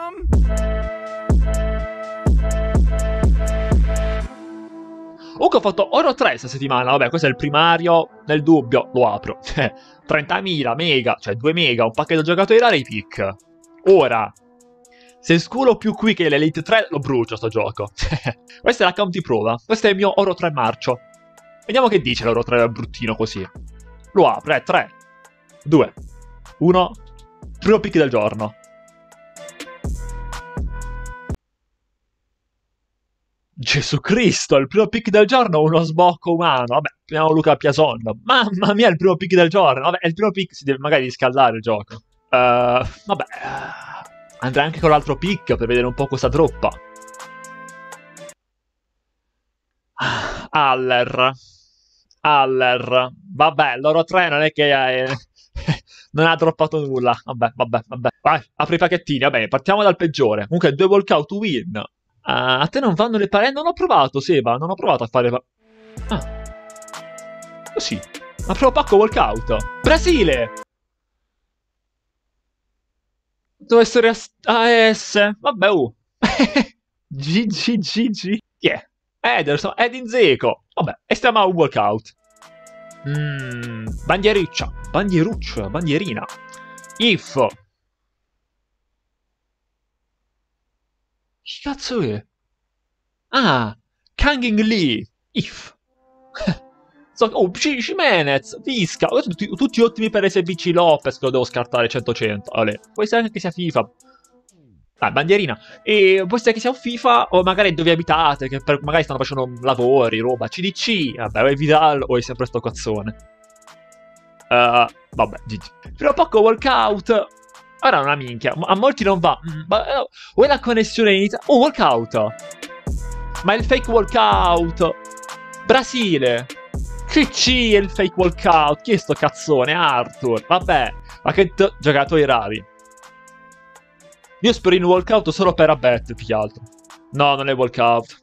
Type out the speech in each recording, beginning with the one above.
Comunque ho fatto oro 3 questa settimana. Vabbè, questo è il primario. Nel dubbio lo apro. 30.000 mega, cioè 2 mega, un pacchetto giocatori rari pick. Ora, se sculo più qui che l'Elite 3, lo brucio sto gioco. Questo è l'account di prova. Questo è il mio oro 3 marcio. Vediamo che dice l'oro 3 bruttino così. Lo apro, 3, 2, 1. Primo pick del giorno. Gesù Cristo, il primo pick del giorno, uno sbocco umano. Vabbè, chiamiamo Luca Piasonno. Mamma mia, il primo pick del giorno. Vabbè, è il primo pick, si deve magari riscaldare il gioco. Vabbè, andrei anche con l'altro pick per vedere un po' questa troppa. Haller. Vabbè, l'oro 3 non è che non ha droppato nulla. Vabbè. Vai, apri i pacchettini. Vabbè, partiamo dal peggiore. Comunque, 2 walkout to win. A te non vanno le pareti? Non ho provato, Seba. Non ho provato a fare... Così. Ma primo pacco walkout. Brasile! Dove essere AS? Vabbè, GG. Yeah. Ederson, Edin Dzeko. Vabbè, e stiamo a un walkout. Bandierina. If. Che cazzo è? Kangin Lee. If. Jimenez, Visca. Tutti ottimi per SBC Lopez, che lo devo scartare 100-100. Allora, può essere anche che sia FIFA. Bandierina. E può essere che sia un FIFA, o magari dove abitate, che magari stanno facendo lavori, roba. CDC. Vabbè, o è Vidal, o è sempre sto cazzone. Vabbè, GG. Prima poco walkout. Ora una minchia. A molti non va. O è la connessione in Italia. Oh, walkout. Ma è il fake walkout. Brasile. CC è il fake walkout. Chi è sto cazzone? Arthur. Vabbè. Ma che giocatori rari. Io spero in un walkout solo per Abet, più che altro. No, non è walkout.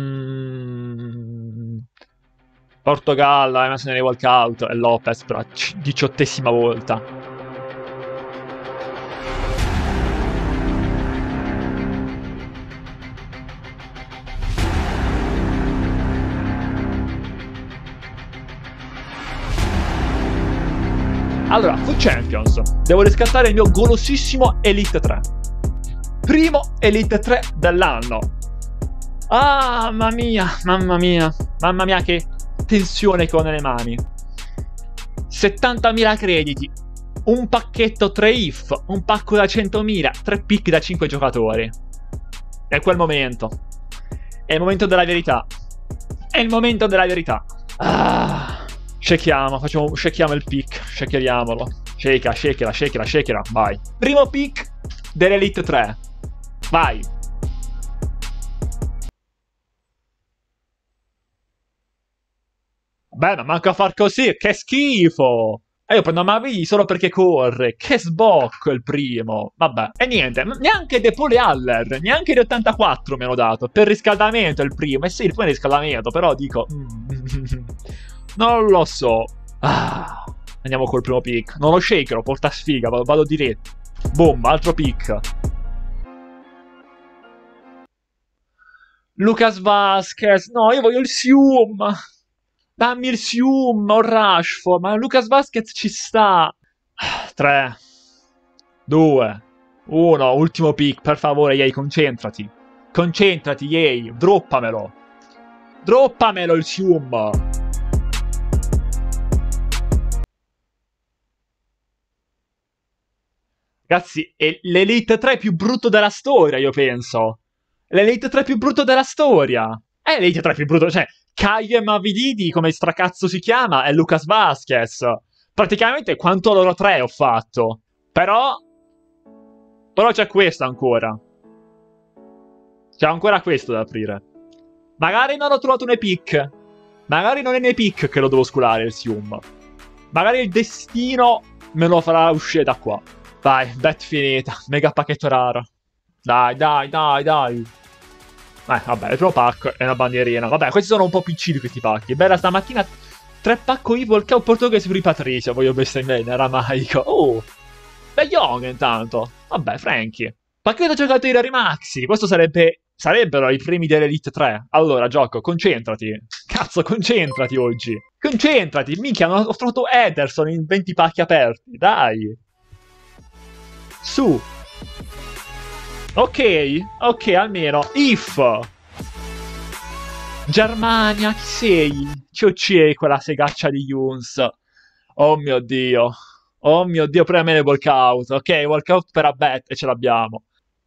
Portogallo, hai messo nei walkout. E Lopez per la 18ª volta. Allora, Food Champions. Devo riscattare il mio golosissimo Elite 3. Primo Elite 3 dell'anno. Mamma mia, che tensione che ho nelle mani. 70.000 crediti. Un pacchetto 3 if. Un pacco da 100.000. 3 pick da 5 giocatori. È quel momento. È il momento della verità. Shakiamo il pick. Shakeriamolo. Shakera. Vai. Primo pick dell'Elite 3. Vai. Beh, ma manca a far così. Che schifo. E io prendo Mavi solo perché corre. Che sbocco il primo. Vabbè. E niente. Neanche De Paul e Haller. Neanche di 84 mi hanno dato. Per riscaldamento il primo. Sì, il primo è riscaldamento. Però dico... non lo so. Andiamo col primo pick. Non lo shakero, porta sfiga. Vado diretto. Boom, altro pick. Lucas Vazquez. No, io voglio il Sium. Dammi il Sium o Rashford. Ma Lucas Vazquez ci sta. 3, 2, 1. Ultimo pick. Per favore, Yei, concentrati. Concentrati, Yei. Droppamelo. Droppamelo il Sium. Ragazzi, è l'Elite 3 più brutto della storia, io penso. L'Elite 3 più brutto della storia. È l'Elite 3 più brutto, cioè... Caio Mavididi, come stracazzo si chiama, è Lucas Vazquez. Praticamente quanto loro 3 ho fatto. Però c'è questo ancora. C'è ancora questo da aprire. Magari non ho trovato un epic. Magari non è un epic che lo devo sculare il Sium. Magari il destino me lo farà uscire da qua. Vai, bet finita. Mega pacchetto raro. Dai. Vabbè, il primo pacco è una bandierina. Vabbè, questi sono un po' piccini questi pacchi. Bella stamattina 3 pacco Evil che è un portoghese per Patrizia. Voglio bestemmiare, era magico. Oh, De Jong intanto. Vabbè, Frankie. Pacchetto giocatori Maxi. Questo sarebbero i primi dell'Elite 3. Allora, gioco, concentrati. Cazzo, concentrati oggi. Concentrati. Minchia, ho trovato Ederson in 20 pacchi aperti. Dai. Su. Ok, almeno. If. Germania, chi sei? COC, quella segaccia di Younes. Oh mio Dio. Oh mio Dio, prima me ne walkout. Ok, walkout per Abet e ce l'abbiamo.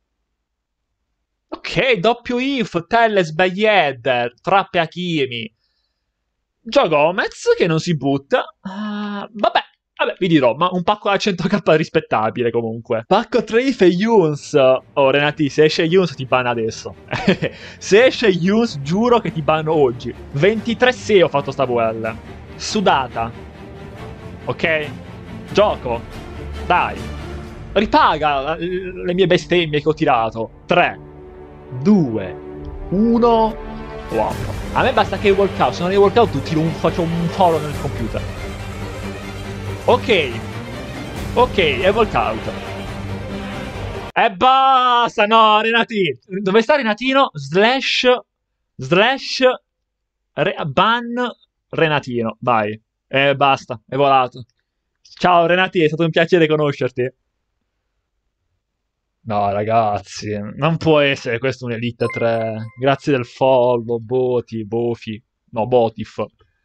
Ok, doppio if, Telles, Bayeder, Trappe Hakimi. Gio Gomez che non si butta. Vabbè, vi dirò, ma un pacco da 100k rispettabile comunque. Pacco 3 if e Younes. Oh, Renati, se esce Younes ti banno adesso. Se esce Younes, giuro che ti banno oggi. 23-6 ho fatto sta VL. Sudata. Ok? Gioco. Dai. Ripaga le mie bestemmie che ho tirato. 3. 2, 1, 4. A me basta che walkout, se non è walkout faccio un foro nel computer. Ok, è walkout. E basta, no, Renati. Dove sta Renatino? Ban Renatino, vai. E basta, è volato. Ciao Renati, è stato un piacere conoscerti. No, ragazzi, non può essere questo un Elite 3. Grazie del follow, Bofi. No, Botif.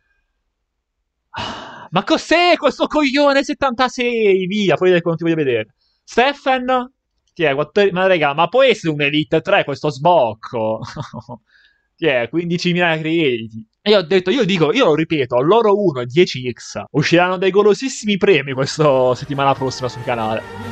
Ma cos'è questo coglione 76? Via, poi non ti voglio vedere. Stefan? Ti è, ma raga, ma può essere un Elite 3 questo sbocco? Ti è, 15.000 crediti. E io lo ripeto, loro 1 e 10x. Usciranno dei golosissimi premi questa settimana prossima sul canale.